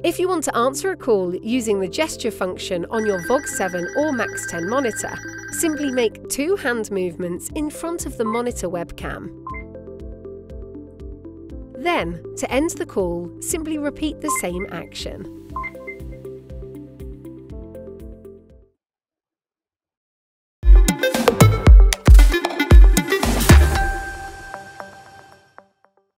If you want to answer a call using the gesture function on your VOG 7 or Max 10 monitor, simply make 2 hand movements in front of the monitor webcam. Then, to end the call, simply repeat the same action.